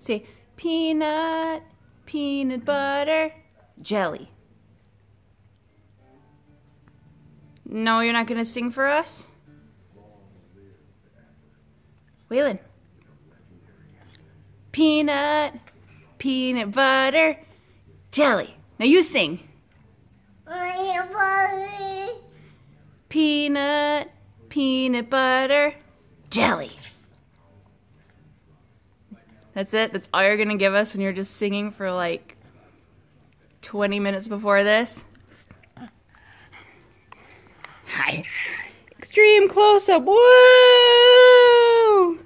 Say peanut, peanut butter, jelly. No, you're not gonna sing for us? Waylon. Peanut, peanut butter, jelly. Now you sing. Peanut, peanut butter, jelly. That's it? That's all you're gonna give us when you're just singing for like 20 minutes before this? Hi. Extreme close-up. Whoa!